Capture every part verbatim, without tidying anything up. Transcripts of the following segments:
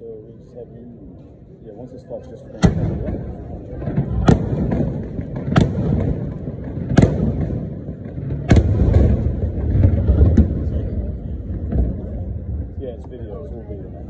So we just have you, yeah, once it starts, just go. Yeah, it's video, it's all video now.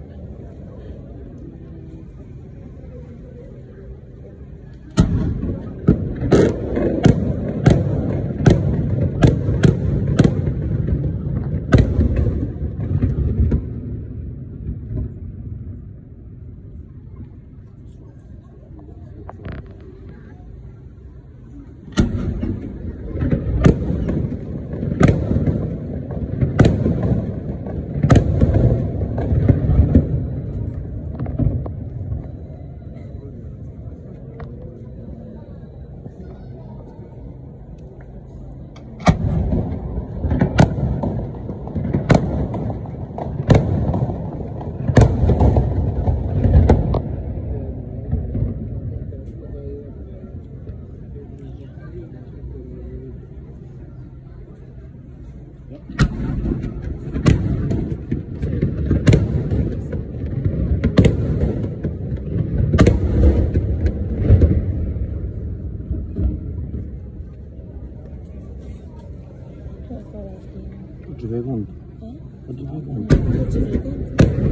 Oggi fai conto? Eh? Oggi fai conto? Oggi fai conto?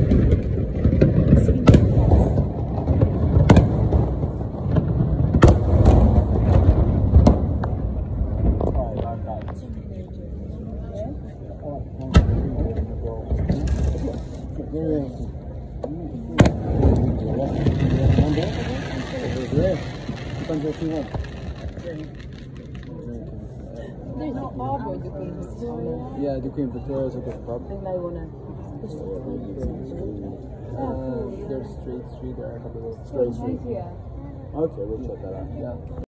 There's no harbour the Queen Victoria. Yeah, the Queen Victoria's a good pub. And they wanna Uh, there's Street Street there, a couple of Straight Street. yeah. Okay, we'll check that out. Yeah.